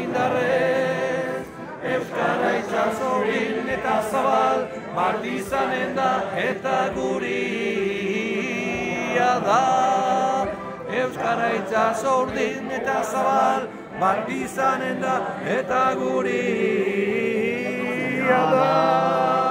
indarrez. Euskara itxaso urdin eta zabal, bat izanen da eta guria da. Euskara itxaso urdin eta zabal, bat izanen da eta guria da.